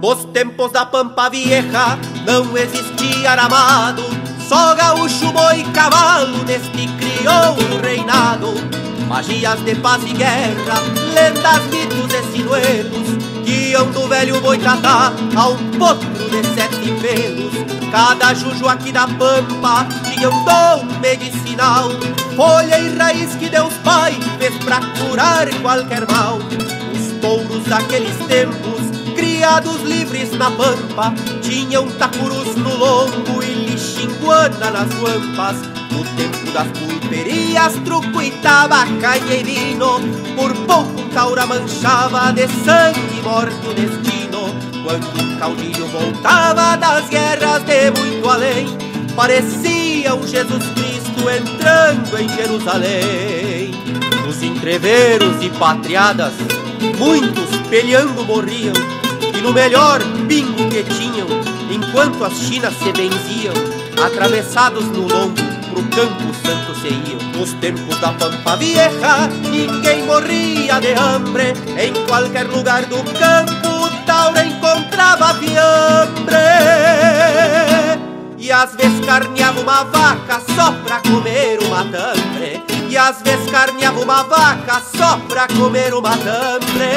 Nos tempos da Pampa Vieja não existia aramado, só gaúcho, boi e cavalo neste crioulo reinado. Magias de paz e guerra, lendas, mitos e sinuelos, que iam do velho boitatá a um potro de 7 pelos. Cada juju aqui da Pampa tinha um dom medicinal, folha e raiz que Deus Pai fez pra curar qualquer mal. Os touros daqueles tempos, criados livres na Pampa, tinham tacurus no lombo e lixinguana nas guampas. No tempo das pulperias, truco e tabacaia e vino, por pouco um taura manchava de sangue morto o destino. Quando um caudilho voltava das guerras de muito além, parecia um Jesus Cristo entrando em Jerusalém. Nos entreveros e patriadas, muitos peleando morriam, e no melhor bingo que tinham, enquanto as chinas se benziam, atravessados no lombo, pro campo santo se iam. Nos tempos da Pampa Vieja, ninguém morria de hambre, em qualquer lugar do campo o taura encontrava fiambre. E às vezes carneava uma vaca só pra comer o matambre, e às vezes carneava uma vaca só pra comer o matambre.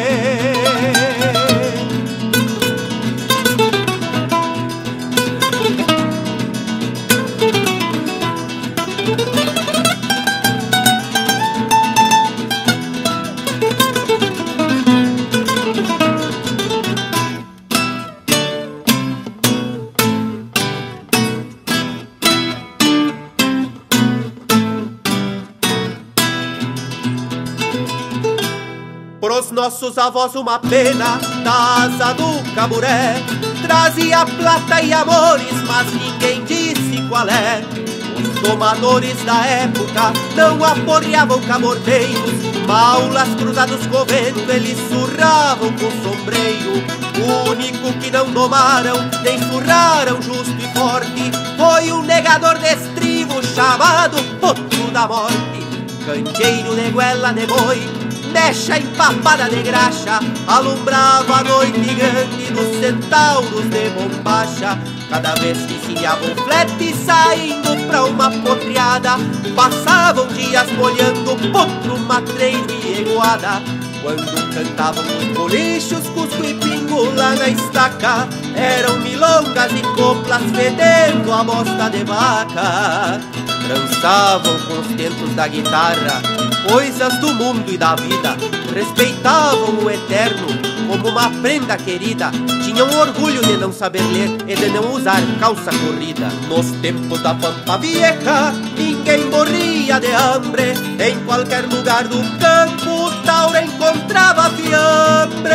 Pros nossos avós uma pena da asa do caburé trazia plata e amores, mas ninguém disse qual é. Os domadores da época não aporreavam camordeiros, maulas cruzados com vento eles surravam com sombreio. O único que não domaram nem surraram justo e forte foi um negador de estribo chamado Potro da Morte. Candeeiro de goela de boi, mecha empapada de graxa, alumbrava a noite grande dos centauros de bombacha. Cada vez que encilhava um flete saindo pra uma potreada, passavam dias molhando potro, matreiro e eguada. Quando cantavam os bolichos, cusco e pingo lá na estaca, eram milongas e coplas fedendo a bosta de vaca. Trançavam com os tentos da guitarra coisas do mundo e da vida, respeitavam o eterno como uma prenda querida, tinham orgulho de não saber ler e de não usar calça corrida. Nos tempos da Pampa Vieja, ninguém morria de hambre, em qualquer lugar do campo o taura encontrava fiambre.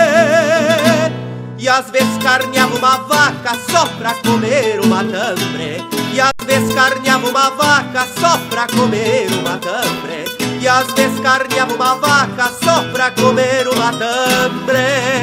E às vezes carneava uma vaca só pra comer o matambre, e às vezes carneava uma vaca só pra comer o matambre, e às vezes carneava uma vaca só pra comer o matambre.